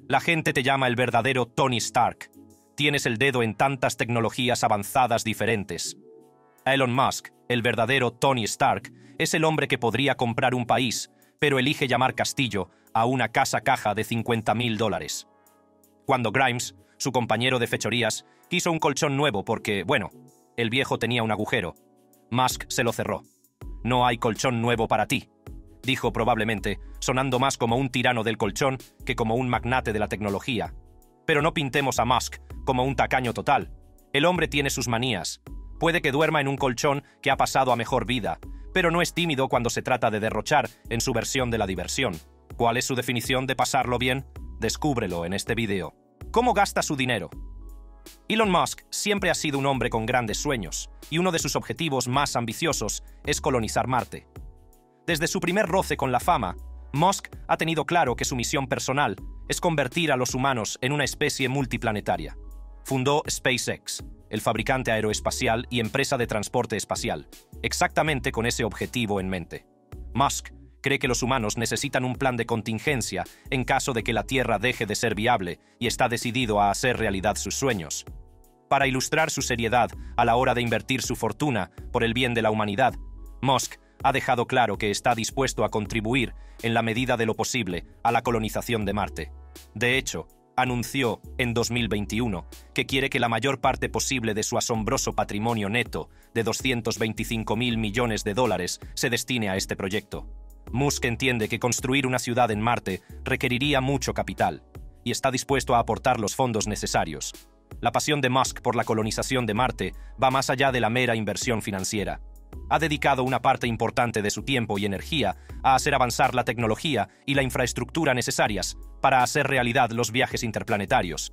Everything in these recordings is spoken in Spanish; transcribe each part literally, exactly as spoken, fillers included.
La gente te llama el verdadero Tony Stark. Tienes el dedo en tantas tecnologías avanzadas diferentes. Elon Musk, el verdadero Tony Stark, es el hombre que podría comprar un país, pero elige llamar castillo a una casa caja de cincuenta mil dólares. Cuando Grimes, su compañero de fechorías, quiso un colchón nuevo porque, bueno, el viejo tenía un agujero, Musk se lo cerró. No hay colchón nuevo para ti, dijo probablemente, sonando más como un tirano del colchón que como un magnate de la tecnología. Pero no pintemos a Musk como un tacaño total. El hombre tiene sus manías. Puede que duerma en un colchón que ha pasado a mejor vida, pero no es tímido cuando se trata de derrochar en su versión de la diversión. ¿Cuál es su definición de pasarlo bien? Descúbrelo en este video. ¿Cómo gasta su dinero? Elon Musk siempre ha sido un hombre con grandes sueños, y uno de sus objetivos más ambiciosos es colonizar Marte. Desde su primer roce con la fama, Musk ha tenido claro que su misión personal es convertir a los humanos en una especie multiplanetaria. Fundó SpaceX, el fabricante aeroespacial y empresa de transporte espacial, exactamente con ese objetivo en mente. Musk cree que los humanos necesitan un plan de contingencia en caso de que la Tierra deje de ser viable y está decidido a hacer realidad sus sueños. Para ilustrar su seriedad a la hora de invertir su fortuna por el bien de la humanidad, Musk ha dejado claro que está dispuesto a contribuir, en la medida de lo posible, a la colonización de Marte. De hecho, anunció en dos mil veintiuno que quiere que la mayor parte posible de su asombroso patrimonio neto de doscientos veinticinco mil millones de dólares se destine a este proyecto. Musk entiende que construir una ciudad en Marte requeriría mucho capital y está dispuesto a aportar los fondos necesarios. La pasión de Musk por la colonización de Marte va más allá de la mera inversión financiera. Ha dedicado una parte importante de su tiempo y energía a hacer avanzar la tecnología y la infraestructura necesarias para hacer realidad los viajes interplanetarios.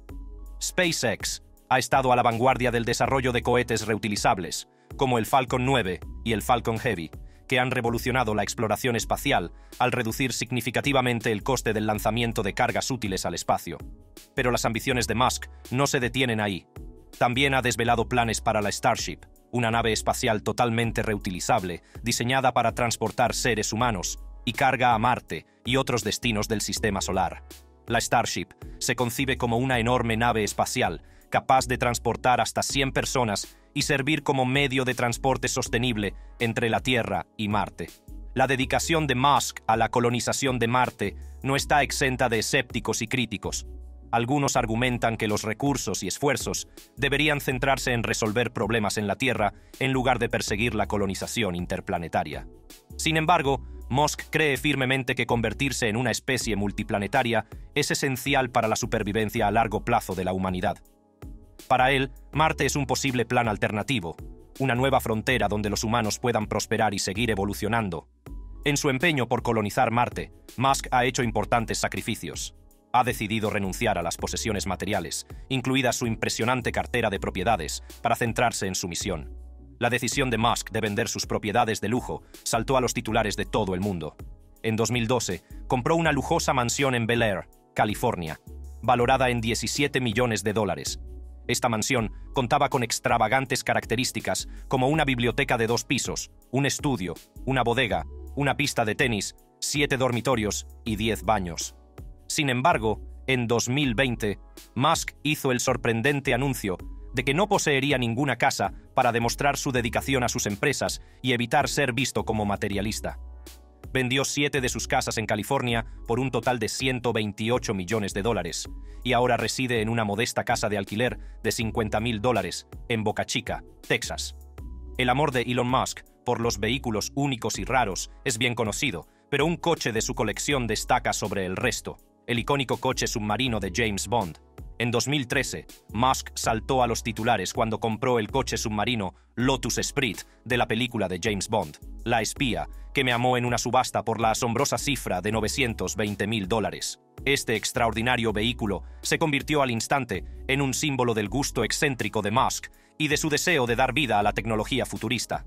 SpaceX ha estado a la vanguardia del desarrollo de cohetes reutilizables, como el Falcon nueve y el Falcon Heavy, que han revolucionado la exploración espacial al reducir significativamente el coste del lanzamiento de cargas útiles al espacio. Pero las ambiciones de Musk no se detienen ahí. También ha desvelado planes para la Starship, una nave espacial totalmente reutilizable, diseñada para transportar seres humanos y carga a Marte y otros destinos del sistema solar. La Starship se concibe como una enorme nave espacial, capaz de transportar hasta cien personas y servir como medio de transporte sostenible entre la Tierra y Marte. La dedicación de Musk a la colonización de Marte no está exenta de escépticos y críticos. Algunos argumentan que los recursos y esfuerzos deberían centrarse en resolver problemas en la Tierra en lugar de perseguir la colonización interplanetaria. Sin embargo, Musk cree firmemente que convertirse en una especie multiplanetaria es esencial para la supervivencia a largo plazo de la humanidad. Para él, Marte es un posible plan alternativo, una nueva frontera donde los humanos puedan prosperar y seguir evolucionando. En su empeño por colonizar Marte, Musk ha hecho importantes sacrificios. Ha decidido renunciar a las posesiones materiales, incluida su impresionante cartera de propiedades, para centrarse en su misión. La decisión de Musk de vender sus propiedades de lujo saltó a los titulares de todo el mundo. En dos mil doce, compró una lujosa mansión en Bel Air, California, valorada en diecisiete millones de dólares. Esta mansión contaba con extravagantes características como una biblioteca de dos pisos, un estudio, una bodega, una pista de tenis, siete dormitorios y diez baños. Sin embargo, en dos mil veinte, Musk hizo el sorprendente anuncio de que no poseería ninguna casa para demostrar su dedicación a sus empresas y evitar ser visto como materialista. Vendió siete de sus casas en California por un total de ciento veintiocho millones de dólares y ahora reside en una modesta casa de alquiler de cincuenta mil dólares en Boca Chica, Texas. El amor de Elon Musk por los vehículos únicos y raros es bien conocido, pero un coche de su colección destaca sobre el resto: el icónico coche submarino de James Bond. En dos mil trece, Musk saltó a los titulares cuando compró el coche submarino Lotus Esprit de la película de James Bond, La espía, que me amó en una subasta por la asombrosa cifra de novecientos veinte mil dólares. Este extraordinario vehículo se convirtió al instante en un símbolo del gusto excéntrico de Musk y de su deseo de dar vida a la tecnología futurista.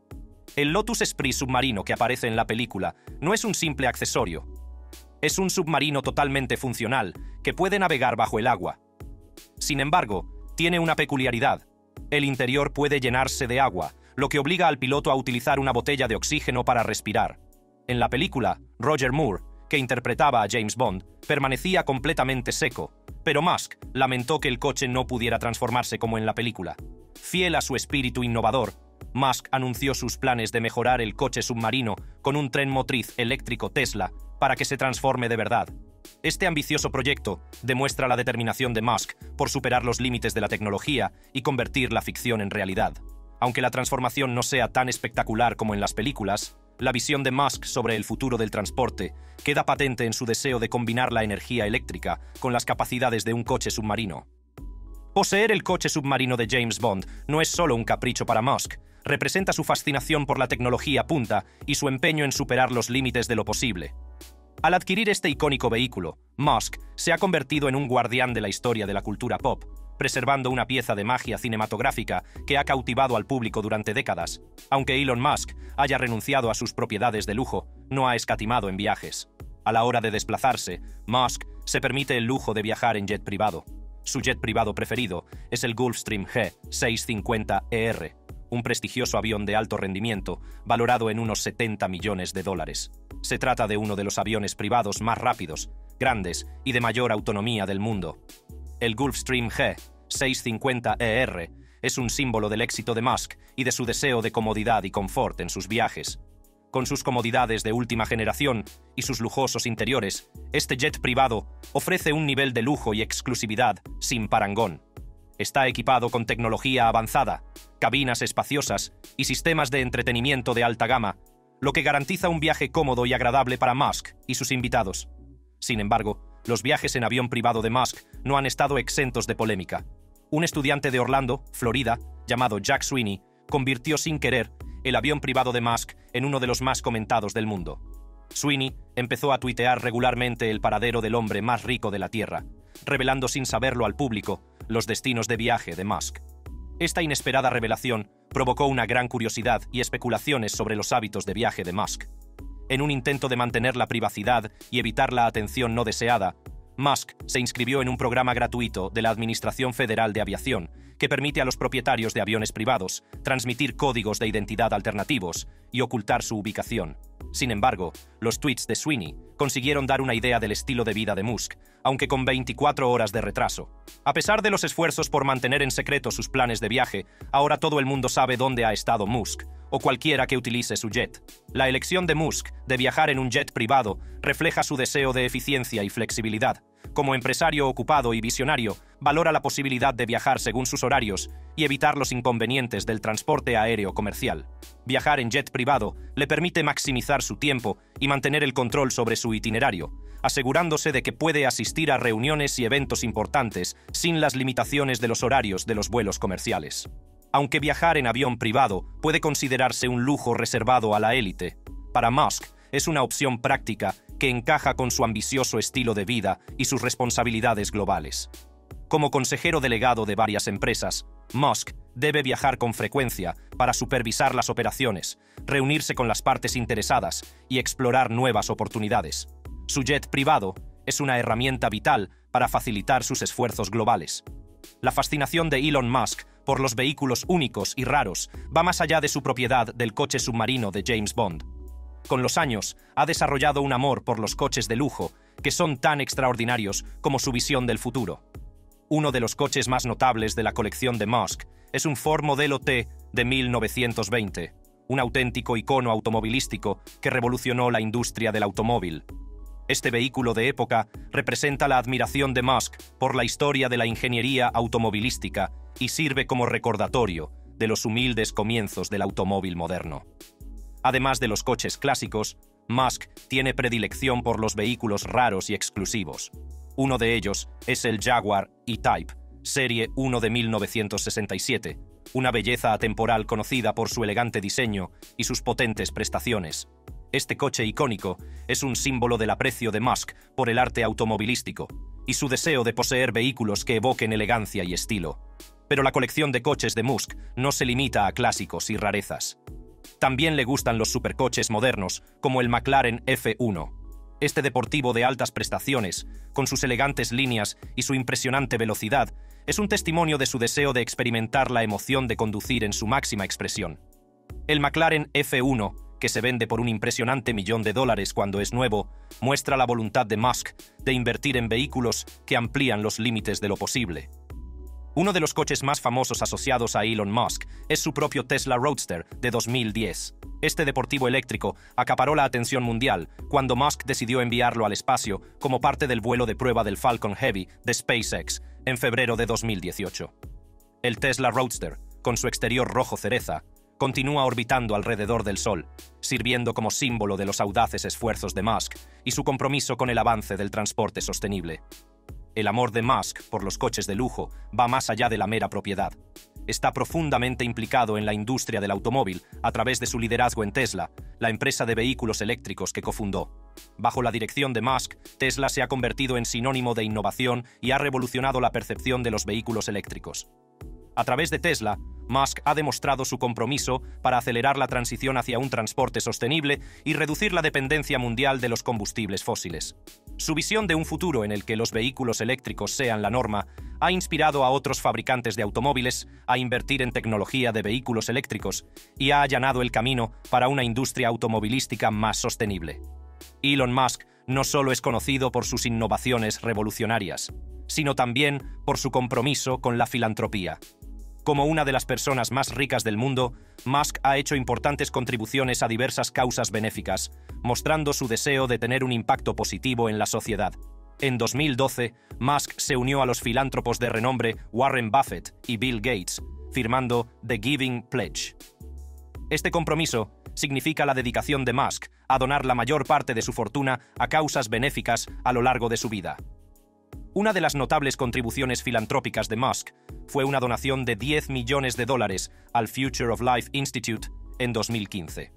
El Lotus Esprit submarino que aparece en la película no es un simple accesorio. Es un submarino totalmente funcional que puede navegar bajo el agua. Sin embargo, tiene una peculiaridad. El interior puede llenarse de agua, lo que obliga al piloto a utilizar una botella de oxígeno para respirar. En la película, Roger Moore, que interpretaba a James Bond, permanecía completamente seco, pero Musk lamentó que el coche no pudiera transformarse como en la película. Fiel a su espíritu innovador, Musk anunció sus planes de mejorar el coche submarino con un tren motriz eléctrico Tesla para que se transforme de verdad. Este ambicioso proyecto demuestra la determinación de Musk por superar los límites de la tecnología y convertir la ficción en realidad. Aunque la transformación no sea tan espectacular como en las películas, la visión de Musk sobre el futuro del transporte queda patente en su deseo de combinar la energía eléctrica con las capacidades de un coche submarino. Poseer el coche submarino de James Bond no es solo un capricho para Musk, representa su fascinación por la tecnología punta y su empeño en superar los límites de lo posible. Al adquirir este icónico vehículo, Musk se ha convertido en un guardián de la historia de la cultura pop, preservando una pieza de magia cinematográfica que ha cautivado al público durante décadas. Aunque Elon Musk haya renunciado a sus propiedades de lujo, no ha escatimado en viajes. A la hora de desplazarse, Musk se permite el lujo de viajar en jet privado. Su jet privado preferido es el Gulfstream G seiscientos cincuenta E R, un prestigioso avión de alto rendimiento valorado en unos setenta millones de dólares. Se trata de uno de los aviones privados más rápidos, grandes y de mayor autonomía del mundo. El Gulfstream G seiscientos cincuenta E R es un símbolo del éxito de Musk y de su deseo de comodidad y confort en sus viajes. Con sus comodidades de última generación y sus lujosos interiores, este jet privado ofrece un nivel de lujo y exclusividad sin parangón. Está equipado con tecnología avanzada, cabinas espaciosas y sistemas de entretenimiento de alta gama, lo que garantiza un viaje cómodo y agradable para Musk y sus invitados. Sin embargo, los viajes en avión privado de Musk no han estado exentos de polémica. Un estudiante de Orlando, Florida, llamado Jack Sweeney, convirtió sin querer el avión privado de Musk en uno de los más comentados del mundo. Sweeney empezó a tuitear regularmente el paradero del hombre más rico de la Tierra, revelando sin saberlo al público los destinos de viaje de Musk. Esta inesperada revelación provocó una gran curiosidad y especulaciones sobre los hábitos de viaje de Musk. En un intento de mantener la privacidad y evitar la atención no deseada, Musk se inscribió en un programa gratuito de la Administración Federal de Aviación que permite a los propietarios de aviones privados transmitir códigos de identidad alternativos y ocultar su ubicación. Sin embargo, los tweets de Sweeney consiguieron dar una idea del estilo de vida de Musk, aunque con veinticuatro horas de retraso. A pesar de los esfuerzos por mantener en secreto sus planes de viaje, ahora todo el mundo sabe dónde ha estado Musk, o cualquiera que utilice su jet. La elección de Musk de viajar en un jet privado refleja su deseo de eficiencia y flexibilidad. Como empresario ocupado y visionario, valora la posibilidad de viajar según sus horarios y evitar los inconvenientes del transporte aéreo comercial. Viajar en jet privado le permite maximizar su tiempo y mantener el control sobre su itinerario, asegurándose de que puede asistir a reuniones y eventos importantes sin las limitaciones de los horarios de los vuelos comerciales. Aunque viajar en avión privado puede considerarse un lujo reservado a la élite, para Musk es una opción práctica que encaja con su ambicioso estilo de vida y sus responsabilidades globales. Como consejero delegado de varias empresas, Musk debe viajar con frecuencia para supervisar las operaciones, reunirse con las partes interesadas y explorar nuevas oportunidades. Su jet privado es una herramienta vital para facilitar sus esfuerzos globales. La fascinación de Elon Musk por los vehículos únicos y raros va más allá de su propiedad del coche submarino de James Bond. Con los años, ha desarrollado un amor por los coches de lujo, que son tan extraordinarios como su visión del futuro. Uno de los coches más notables de la colección de Musk es un Ford Modelo T de mil novecientos veinte, un auténtico icono automovilístico que revolucionó la industria del automóvil. Este vehículo de época representa la admiración de Musk por la historia de la ingeniería automovilística y sirve como recordatorio de los humildes comienzos del automóvil moderno. Además de los coches clásicos, Musk tiene predilección por los vehículos raros y exclusivos. Uno de ellos es el Jaguar E-Type, serie uno de mil novecientos sesenta y siete, una belleza atemporal conocida por su elegante diseño y sus potentes prestaciones. Este coche icónico es un símbolo del aprecio de Musk por el arte automovilístico y su deseo de poseer vehículos que evoquen elegancia y estilo. Pero la colección de coches de Musk no se limita a clásicos y rarezas. También le gustan los supercoches modernos, como el McLaren F uno. Este deportivo de altas prestaciones, con sus elegantes líneas y su impresionante velocidad, es un testimonio de su deseo de experimentar la emoción de conducir en su máxima expresión. El McLaren F uno que se vende por un impresionante millón de dólares cuando es nuevo, muestra la voluntad de Musk de invertir en vehículos que amplían los límites de lo posible. Uno de los coches más famosos asociados a Elon Musk es su propio Tesla Roadster de dos mil diez. Este deportivo eléctrico acaparó la atención mundial cuando Musk decidió enviarlo al espacio como parte del vuelo de prueba del Falcon Heavy de SpaceX en febrero de dos mil dieciocho. El Tesla Roadster, con su exterior rojo cereza, continúa orbitando alrededor del Sol, sirviendo como símbolo de los audaces esfuerzos de Musk y su compromiso con el avance del transporte sostenible. El amor de Musk por los coches de lujo va más allá de la mera propiedad. Está profundamente implicado en la industria del automóvil a través de su liderazgo en Tesla, la empresa de vehículos eléctricos que cofundó. Bajo la dirección de Musk, Tesla se ha convertido en sinónimo de innovación y ha revolucionado la percepción de los vehículos eléctricos. A través de Tesla, Musk ha demostrado su compromiso para acelerar la transición hacia un transporte sostenible y reducir la dependencia mundial de los combustibles fósiles. Su visión de un futuro en el que los vehículos eléctricos sean la norma ha inspirado a otros fabricantes de automóviles a invertir en tecnología de vehículos eléctricos y ha allanado el camino para una industria automovilística más sostenible. Elon Musk no solo es conocido por sus innovaciones revolucionarias, sino también por su compromiso con la filantropía. Como una de las personas más ricas del mundo, Musk ha hecho importantes contribuciones a diversas causas benéficas, mostrando su deseo de tener un impacto positivo en la sociedad. En dos mil doce, Musk se unió a los filántropos de renombre Warren Buffett y Bill Gates, firmando The Giving Pledge. Este compromiso significa la dedicación de Musk a donar la mayor parte de su fortuna a causas benéficas a lo largo de su vida. Una de las notables contribuciones filantrópicas de Musk fue una donación de diez millones de dólares al Future of Life Institute en dos mil quince.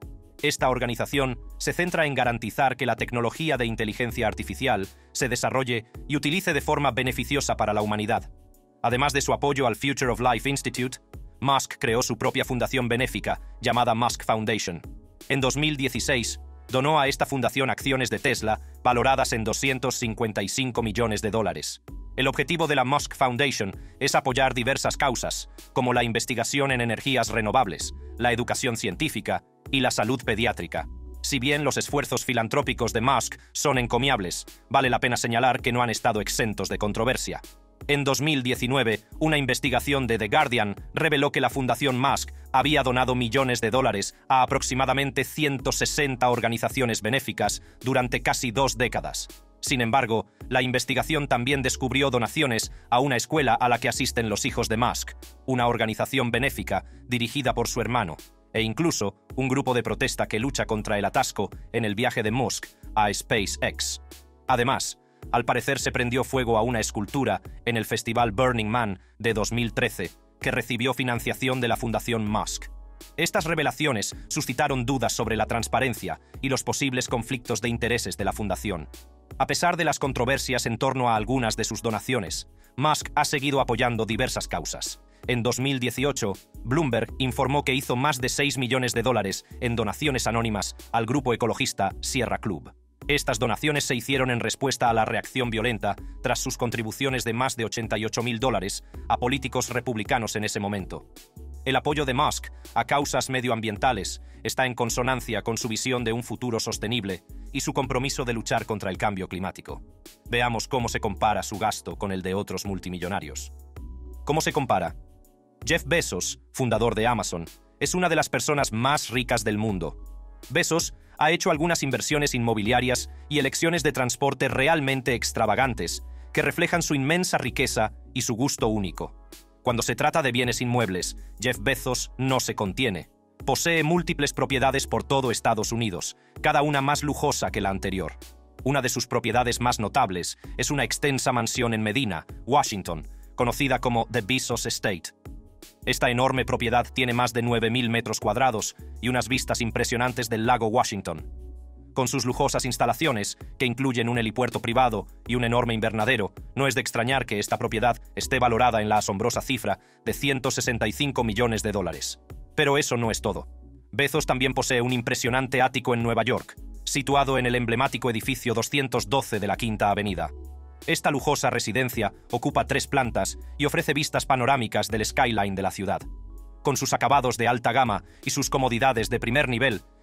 Esta organización se centra en garantizar que la tecnología de inteligencia artificial se desarrolle y utilice de forma beneficiosa para la humanidad. Además de su apoyo al Future of Life Institute, Musk creó su propia fundación benéfica llamada Musk Foundation. En dos mil dieciséis, donó a esta fundación acciones de Tesla valoradas en doscientos cincuenta y cinco millones de dólares. El objetivo de la Musk Foundation es apoyar diversas causas, como la investigación en energías renovables, la educación científica y la salud pediátrica. Si bien los esfuerzos filantrópicos de Musk son encomiables, vale la pena señalar que no han estado exentos de controversia. En dos mil diecinueve, una investigación de The Guardian reveló que la Fundación Musk había donado millones de dólares a aproximadamente ciento sesenta organizaciones benéficas durante casi dos décadas. Sin embargo, la investigación también descubrió donaciones a una escuela a la que asisten los hijos de Musk, una organización benéfica dirigida por su hermano, e incluso un grupo de protesta que lucha contra el atasco en el viaje de Musk a SpaceX. Además, al parecer se prendió fuego a una escultura en el festival Burning Man de dos mil trece, que recibió financiación de la Fundación Musk. Estas revelaciones suscitaron dudas sobre la transparencia y los posibles conflictos de intereses de la fundación. A pesar de las controversias en torno a algunas de sus donaciones, Musk ha seguido apoyando diversas causas. En dos mil dieciocho, Bloomberg informó que hizo más de seis millones de dólares en donaciones anónimas al grupo ecologista Sierra Club. Estas donaciones se hicieron en respuesta a la reacción violenta tras sus contribuciones de más de ochenta y ocho mil dólares a políticos republicanos en ese momento. El apoyo de Musk a causas medioambientales está en consonancia con su visión de un futuro sostenible y su compromiso de luchar contra el cambio climático. Veamos cómo se compara su gasto con el de otros multimillonarios. ¿Cómo se compara? Jeff Bezos, fundador de Amazon, es una de las personas más ricas del mundo. Bezos ha hecho algunas inversiones inmobiliarias y elecciones de transporte realmente extravagantes, que reflejan su inmensa riqueza y su gusto único. Cuando se trata de bienes inmuebles, Jeff Bezos no se contiene. Posee múltiples propiedades por todo Estados Unidos, cada una más lujosa que la anterior. Una de sus propiedades más notables es una extensa mansión en Medina, Washington, conocida como The Bezos Estate. Esta enorme propiedad tiene más de nueve mil metros cuadrados y unas vistas impresionantes del lago Washington. Con sus lujosas instalaciones, que incluyen un helipuerto privado y un enorme invernadero, no es de extrañar que esta propiedad esté valorada en la asombrosa cifra de ciento sesenta y cinco millones de dólares. Pero eso no es todo. Bezos también posee un impresionante ático en Nueva York, situado en el emblemático edificio doscientos doce de la Quinta Avenida. Esta lujosa residencia ocupa tres plantas y ofrece vistas panorámicas del skyline de la ciudad. Con sus acabados de alta gama y sus comodidades de primer nivel,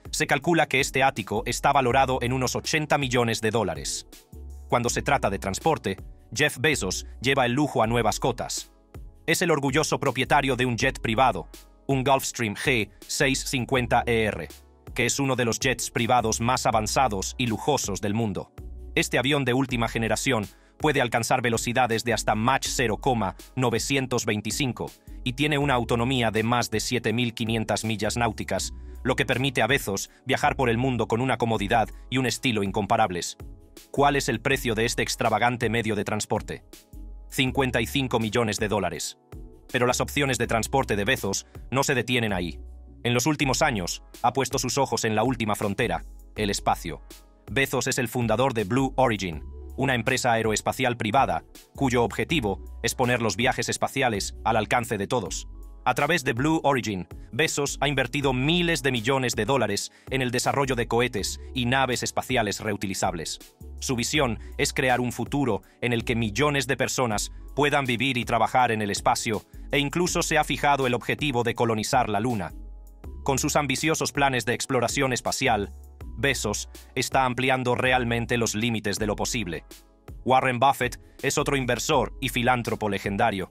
Se calcula que este ático está valorado en unos ochenta millones de dólares. Cuando se trata de transporte, Jeff Bezos lleva el lujo a nuevas cotas. Es el orgulloso propietario de un jet privado, un Gulfstream G seiscientos cincuenta E R, que es uno de los jets privados más avanzados y lujosos del mundo. Este avión de última generación puede alcanzar velocidades de hasta Mach cero coma novecientos veinticinco y tiene una autonomía de más de siete mil quinientas millas náuticas, lo que permite a Bezos viajar por el mundo con una comodidad y un estilo incomparables. ¿Cuál es el precio de este extravagante medio de transporte? cincuenta y cinco millones de dólares. Pero las opciones de transporte de Bezos no se detienen ahí. En los últimos años, ha puesto sus ojos en la última frontera, el espacio. Bezos es el fundador de Blue Origin, una empresa aeroespacial privada, cuyo objetivo es poner los viajes espaciales al alcance de todos. A través de Blue Origin, Bezos ha invertido miles de millones de dólares en el desarrollo de cohetes y naves espaciales reutilizables. Su visión es crear un futuro en el que millones de personas puedan vivir y trabajar en el espacio, e incluso se ha fijado el objetivo de colonizar la Luna. Con sus ambiciosos planes de exploración espacial, Bezos está ampliando realmente los límites de lo posible. Warren Buffett es otro inversor y filántropo legendario.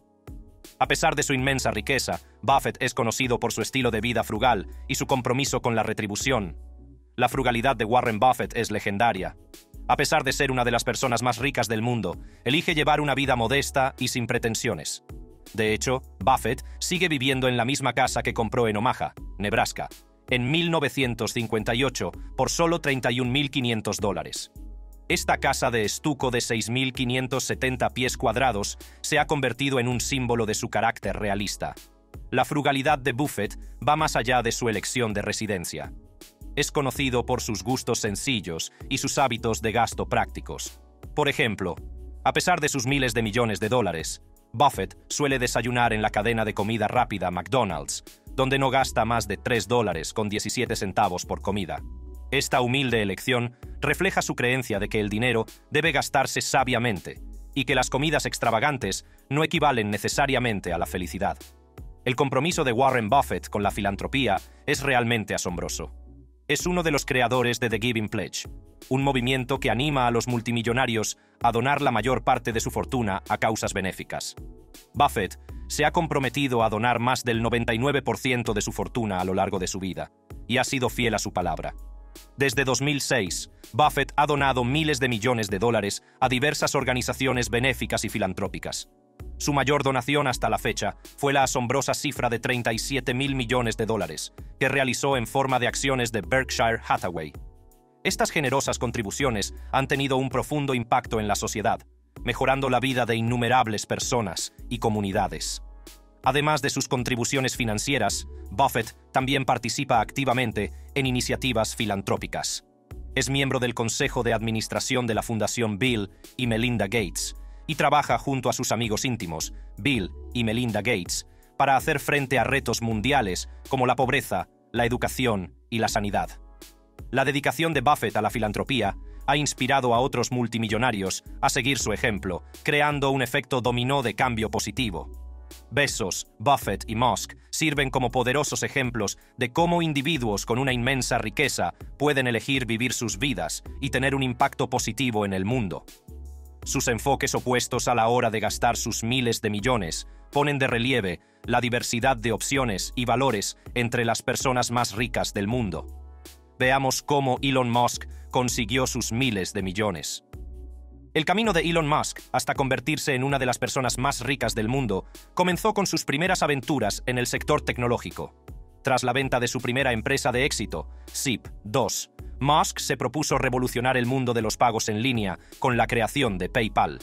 A pesar de su inmensa riqueza, Buffett es conocido por su estilo de vida frugal y su compromiso con la retribución. La frugalidad de Warren Buffett es legendaria. A pesar de ser una de las personas más ricas del mundo, elige llevar una vida modesta y sin pretensiones. De hecho, Buffett sigue viviendo en la misma casa que compró en Omaha, Nebraska, en mil novecientos cincuenta y ocho por solo treinta y un mil quinientos dólares. Esta casa de estuco de seis mil quinientos setenta pies cuadrados se ha convertido en un símbolo de su carácter realista. La frugalidad de Buffett va más allá de su elección de residencia. Es conocido por sus gustos sencillos y sus hábitos de gasto prácticos. Por ejemplo, a pesar de sus miles de millones de dólares, Buffett suele desayunar en la cadena de comida rápida McDonald's, donde no gasta más de tres dólares con diecisiete centavos por comida. Esta humilde elección refleja su creencia de que el dinero debe gastarse sabiamente y que las comidas extravagantes no equivalen necesariamente a la felicidad. El compromiso de Warren Buffett con la filantropía es realmente asombroso. Es uno de los creadores de The Giving Pledge, un movimiento que anima a los multimillonarios a donar la mayor parte de su fortuna a causas benéficas. Buffett se ha comprometido a donar más del noventa y nueve por ciento de su fortuna a lo largo de su vida, y ha sido fiel a su palabra. Desde dos mil seis, Buffett ha donado miles de millones de dólares a diversas organizaciones benéficas y filantrópicas. Su mayor donación hasta la fecha fue la asombrosa cifra de treinta y siete mil millones de dólares, que realizó en forma de acciones de Berkshire Hathaway. Estas generosas contribuciones han tenido un profundo impacto en la sociedad, mejorando la vida de innumerables personas y comunidades. Además de sus contribuciones financieras, Buffett también participa activamente en iniciativas filantrópicas. Es miembro del Consejo de Administración de la Fundación Bill y Melinda Gates y trabaja junto a sus amigos íntimos, Bill y Melinda Gates, para hacer frente a retos mundiales como la pobreza, la educación y la sanidad. La dedicación de Buffett a la filantropía ha inspirado a otros multimillonarios a seguir su ejemplo, creando un efecto dominó de cambio positivo. Bezos, Buffett y Musk sirven como poderosos ejemplos de cómo individuos con una inmensa riqueza pueden elegir vivir sus vidas y tener un impacto positivo en el mundo. Sus enfoques opuestos a la hora de gastar sus miles de millones ponen de relieve la diversidad de opciones y valores entre las personas más ricas del mundo. Veamos cómo Elon Musk consiguió sus miles de millones. El camino de Elon Musk hasta convertirse en una de las personas más ricas del mundo comenzó con sus primeras aventuras en el sector tecnológico. Tras la venta de su primera empresa de éxito, Zip dos, Musk se propuso revolucionar el mundo de los pagos en línea con la creación de PayPal.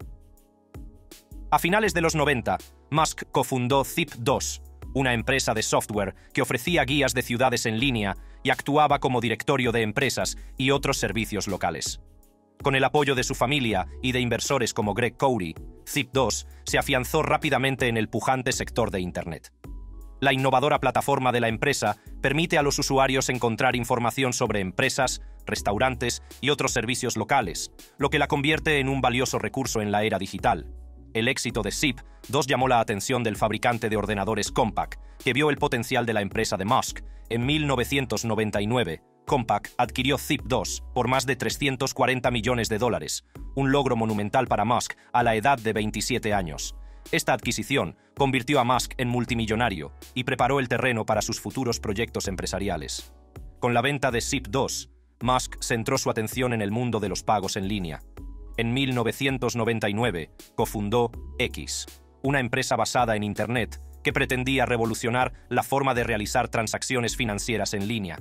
A finales de los noventa, Musk cofundó Zip dos, una empresa de software que ofrecía guías de ciudades en línea y actuaba como directorio de empresas y otros servicios locales. Con el apoyo de su familia y de inversores como Greg Cowrie, Zip dos se afianzó rápidamente en el pujante sector de Internet. La innovadora plataforma de la empresa permite a los usuarios encontrar información sobre empresas, restaurantes y otros servicios locales, lo que la convierte en un valioso recurso en la era digital. El éxito de Zip dos llamó la atención del fabricante de ordenadores Compaq, que vio el potencial de la empresa de Musk. En mil novecientos noventa y nueve, Compaq adquirió Zip dos por más de trescientos cuarenta millones de dólares, un logro monumental para Musk a la edad de veintisiete años. Esta adquisición convirtió a Musk en multimillonario y preparó el terreno para sus futuros proyectos empresariales. Con la venta de Zip dos, Musk centró su atención en el mundo de los pagos en línea. En mil novecientos noventa y nueve, cofundó X, una empresa basada en Internet que pretendía revolucionar la forma de realizar transacciones financieras en línea.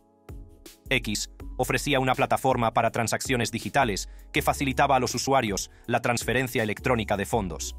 X ofrecía una plataforma para transacciones digitales que facilitaba a los usuarios la transferencia electrónica de fondos.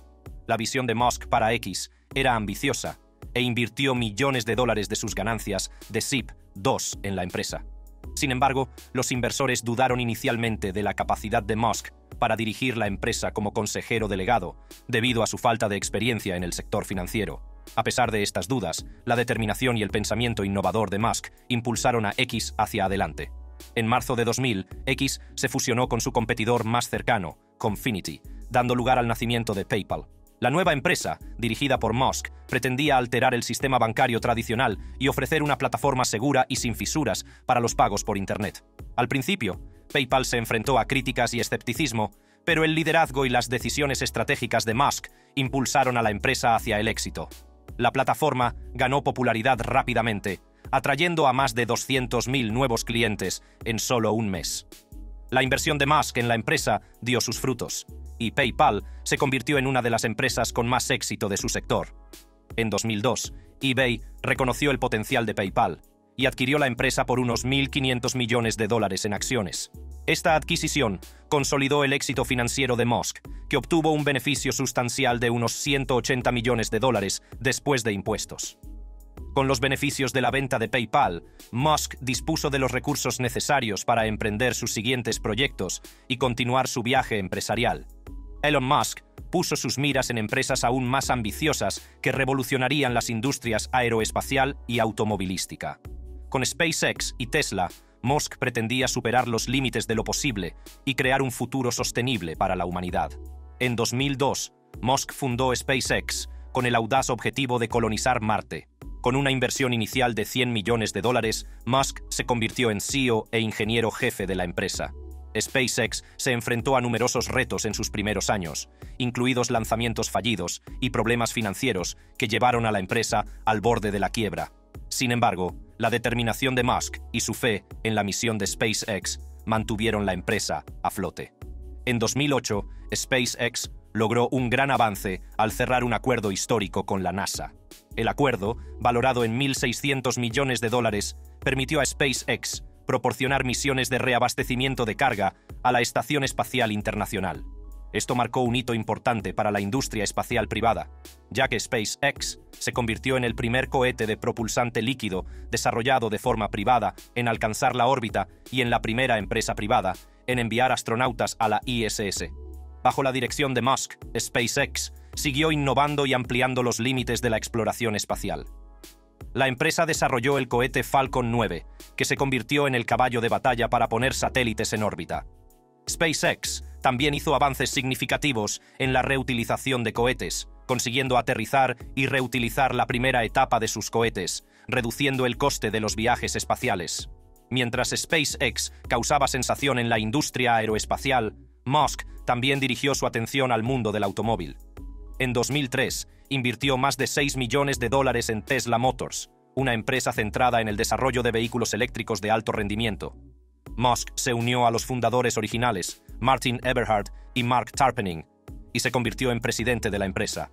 La visión de Musk para X era ambiciosa e invirtió millones de dólares de sus ganancias de Zip dos en la empresa. Sin embargo, los inversores dudaron inicialmente de la capacidad de Musk para dirigir la empresa como consejero delegado, debido a su falta de experiencia en el sector financiero. A pesar de estas dudas, la determinación y el pensamiento innovador de Musk impulsaron a X hacia adelante. En marzo de dos mil, X se fusionó con su competidor más cercano, Confinity, dando lugar al nacimiento de PayPal. La nueva empresa, dirigida por Musk, pretendía alterar el sistema bancario tradicional y ofrecer una plataforma segura y sin fisuras para los pagos por Internet. Al principio, PayPal se enfrentó a críticas y escepticismo, pero el liderazgo y las decisiones estratégicas de Musk impulsaron a la empresa hacia el éxito. La plataforma ganó popularidad rápidamente, atrayendo a más de doscientos mil nuevos clientes en solo un mes. La inversión de Musk en la empresa dio sus frutos, y PayPal se convirtió en una de las empresas con más éxito de su sector. En dos mil dos, eBay reconoció el potencial de PayPal y adquirió la empresa por unos mil quinientos millones de dólares en acciones. Esta adquisición consolidó el éxito financiero de Musk, que obtuvo un beneficio sustancial de unos ciento ochenta millones de dólares después de impuestos. Con los beneficios de la venta de PayPal, Musk dispuso de los recursos necesarios para emprender sus siguientes proyectos y continuar su viaje empresarial. Elon Musk puso sus miras en empresas aún más ambiciosas que revolucionarían las industrias aeroespacial y automovilística. Con SpaceX y Tesla, Musk pretendía superar los límites de lo posible y crear un futuro sostenible para la humanidad. En dos mil dos, Musk fundó SpaceX con el audaz objetivo de colonizar Marte. Con una inversión inicial de cien millones de dólares, Musk se convirtió en C E O e ingeniero jefe de la empresa. SpaceX se enfrentó a numerosos retos en sus primeros años, incluidos lanzamientos fallidos y problemas financieros que llevaron a la empresa al borde de la quiebra. Sin embargo, la determinación de Musk y su fe en la misión de SpaceX mantuvieron la empresa a flote. En dos mil ocho, SpaceX logró un gran avance al cerrar un acuerdo histórico con la NASA. El acuerdo, valorado en mil seiscientos millones de dólares, permitió a SpaceX proporcionar misiones de reabastecimiento de carga a la Estación Espacial Internacional. Esto marcó un hito importante para la industria espacial privada, ya que SpaceX se convirtió en el primer cohete de propulsante líquido desarrollado de forma privada en alcanzar la órbita y en la primera empresa privada en enviar astronautas a la I S S. Bajo la dirección de Musk, SpaceX siguió innovando y ampliando los límites de la exploración espacial. La empresa desarrolló el cohete Falcon nueve, que se convirtió en el caballo de batalla para poner satélites en órbita. SpaceX también hizo avances significativos en la reutilización de cohetes, consiguiendo aterrizar y reutilizar la primera etapa de sus cohetes, reduciendo el coste de los viajes espaciales. Mientras SpaceX causaba sensación en la industria aeroespacial, Musk también dirigió su atención al mundo del automóvil. En dos mil tres, invirtió más de seis millones de dólares en Tesla Motors, una empresa centrada en el desarrollo de vehículos eléctricos de alto rendimiento. Musk se unió a los fundadores originales, Martin Eberhard y Mark Tarpenning, y se convirtió en presidente de la empresa.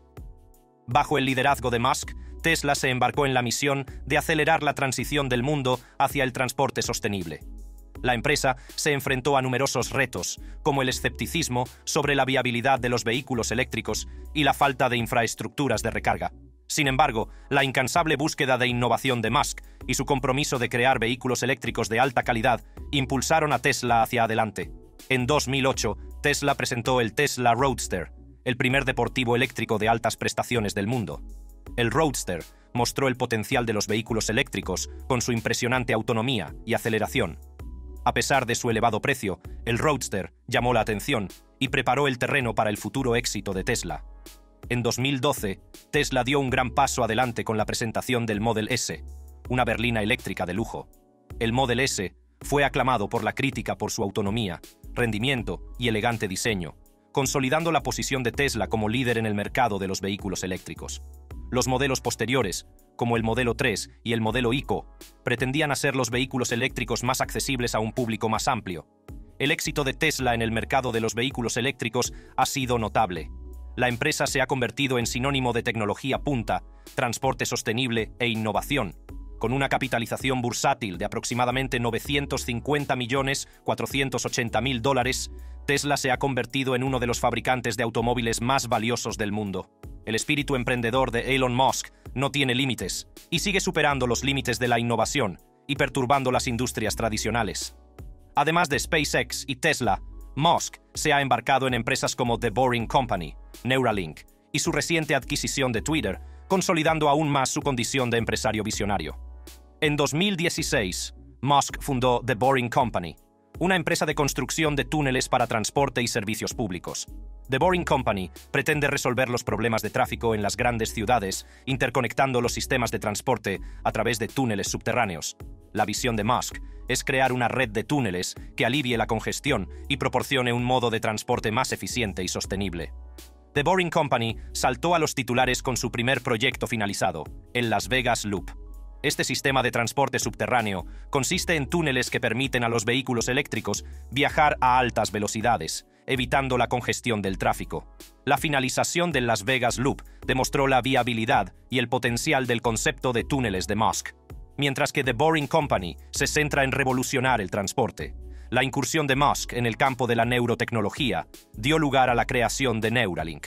Bajo el liderazgo de Musk, Tesla se embarcó en la misión de acelerar la transición del mundo hacia el transporte sostenible. La empresa se enfrentó a numerosos retos, como el escepticismo sobre la viabilidad de los vehículos eléctricos y la falta de infraestructuras de recarga. Sin embargo, la incansable búsqueda de innovación de Musk y su compromiso de crear vehículos eléctricos de alta calidad impulsaron a Tesla hacia adelante. En dos mil ocho, Tesla presentó el Tesla Roadster, el primer deportivo eléctrico de altas prestaciones del mundo. El Roadster mostró el potencial de los vehículos eléctricos con su impresionante autonomía y aceleración. A pesar de su elevado precio, el Roadster llamó la atención y preparó el terreno para el futuro éxito de Tesla. En dos mil doce, Tesla dio un gran paso adelante con la presentación del Model S, una berlina eléctrica de lujo. El Model S fue aclamado por la crítica por su autonomía, rendimiento y elegante diseño, consolidando la posición de Tesla como líder en el mercado de los vehículos eléctricos. Los modelos posteriores, como el Modelo tres y el Modelo Eco, pretendían hacer los vehículos eléctricos más accesibles a un público más amplio. El éxito de Tesla en el mercado de los vehículos eléctricos ha sido notable. La empresa se ha convertido en sinónimo de tecnología punta, transporte sostenible e innovación. Con una capitalización bursátil de aproximadamente novecientos cincuenta millones cuatrocientos ochenta mil dólares, Tesla se ha convertido en uno de los fabricantes de automóviles más valiosos del mundo. El espíritu emprendedor de Elon Musk no tiene límites y sigue superando los límites de la innovación y perturbando las industrias tradicionales. Además de SpaceX y Tesla, Musk se ha embarcado en empresas como The Boring Company, Neuralink y su reciente adquisición de Twitter, consolidando aún más su condición de empresario visionario. En dos mil dieciséis, Musk fundó The Boring Company, una empresa de construcción de túneles para transporte y servicios públicos. The Boring Company pretende resolver los problemas de tráfico en las grandes ciudades, interconectando los sistemas de transporte a través de túneles subterráneos. La visión de Musk es crear una red de túneles que alivie la congestión y proporcione un modo de transporte más eficiente y sostenible. The Boring Company saltó a los titulares con su primer proyecto finalizado, el Las Vegas Loop. Este sistema de transporte subterráneo consiste en túneles que permiten a los vehículos eléctricos viajar a altas velocidades, evitando la congestión del tráfico. La finalización del Las Vegas Loop demostró la viabilidad y el potencial del concepto de túneles de Musk. Mientras que The Boring Company se centra en revolucionar el transporte, la incursión de Musk en el campo de la neurotecnología dio lugar a la creación de Neuralink.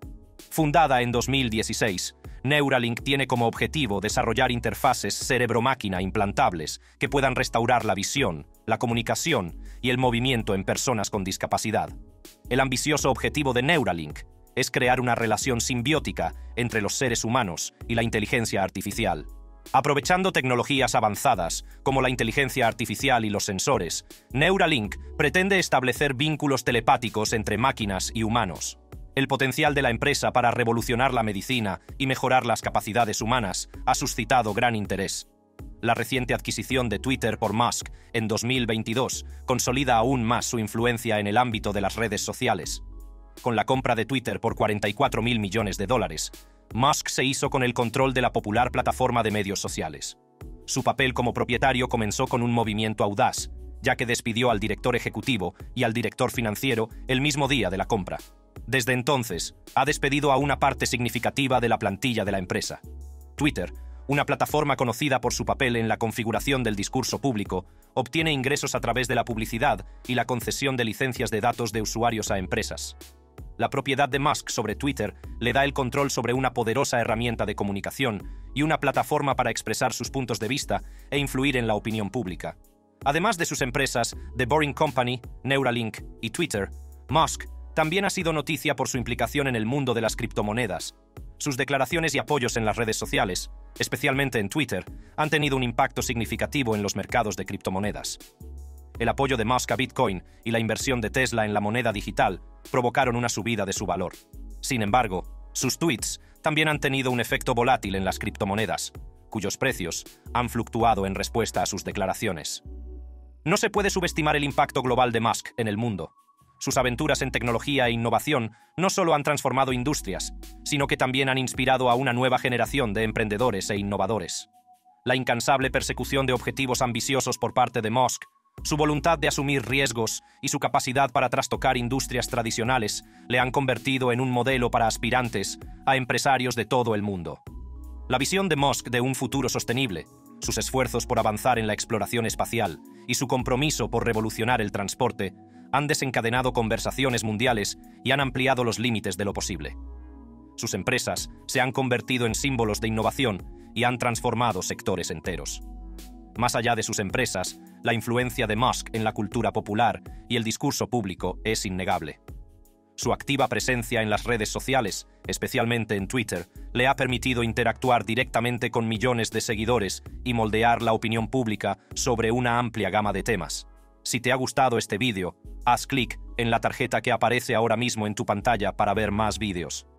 Fundada en dos mil dieciséis, Neuralink tiene como objetivo desarrollar interfaces cerebro-máquina implantables que puedan restaurar la visión, la comunicación y el movimiento en personas con discapacidad. El ambicioso objetivo de Neuralink es crear una relación simbiótica entre los seres humanos y la inteligencia artificial. Aprovechando tecnologías avanzadas, como la inteligencia artificial y los sensores, Neuralink pretende establecer vínculos telepáticos entre máquinas y humanos. El potencial de la empresa para revolucionar la medicina y mejorar las capacidades humanas ha suscitado gran interés. La reciente adquisición de Twitter por Musk en dos mil veintidós consolida aún más su influencia en el ámbito de las redes sociales. Con la compra de Twitter por cuarenta y cuatro mil millones de dólares, Musk se hizo con el control de la popular plataforma de medios sociales. Su papel como propietario comenzó con un movimiento audaz, ya que despidió al director ejecutivo y al director financiero el mismo día de la compra. Desde entonces, ha despedido a una parte significativa de la plantilla de la empresa. Twitter, una plataforma conocida por su papel en la configuración del discurso público, obtiene ingresos a través de la publicidad y la concesión de licencias de datos de usuarios a empresas. La propiedad de Musk sobre Twitter le da el control sobre una poderosa herramienta de comunicación y una plataforma para expresar sus puntos de vista e influir en la opinión pública. Además de sus empresas, The Boring Company, Neuralink y Twitter, Musk también ha sido noticia por su implicación en el mundo de las criptomonedas. Sus declaraciones y apoyos en las redes sociales, especialmente en Twitter, han tenido un impacto significativo en los mercados de criptomonedas. El apoyo de Musk a Bitcoin y la inversión de Tesla en la moneda digital provocaron una subida de su valor. Sin embargo, sus tweets también han tenido un efecto volátil en las criptomonedas, cuyos precios han fluctuado en respuesta a sus declaraciones. No se puede subestimar el impacto global de Musk en el mundo. Sus aventuras en tecnología e innovación no solo han transformado industrias, sino que también han inspirado a una nueva generación de emprendedores e innovadores. La incansable persecución de objetivos ambiciosos por parte de Musk, su voluntad de asumir riesgos y su capacidad para trastocar industrias tradicionales le han convertido en un modelo para aspirantes a empresarios de todo el mundo. La visión de Musk de un futuro sostenible, sus esfuerzos por avanzar en la exploración espacial y su compromiso por revolucionar el transporte han desencadenado conversaciones mundiales y han ampliado los límites de lo posible. Sus empresas se han convertido en símbolos de innovación y han transformado sectores enteros. Más allá de sus empresas, la influencia de Musk en la cultura popular y el discurso público es innegable. Su activa presencia en las redes sociales, especialmente en Twitter, le ha permitido interactuar directamente con millones de seguidores y moldear la opinión pública sobre una amplia gama de temas. Si te ha gustado este vídeo, Haz clic en la tarjeta que aparece ahora mismo en tu pantalla para ver más vídeos.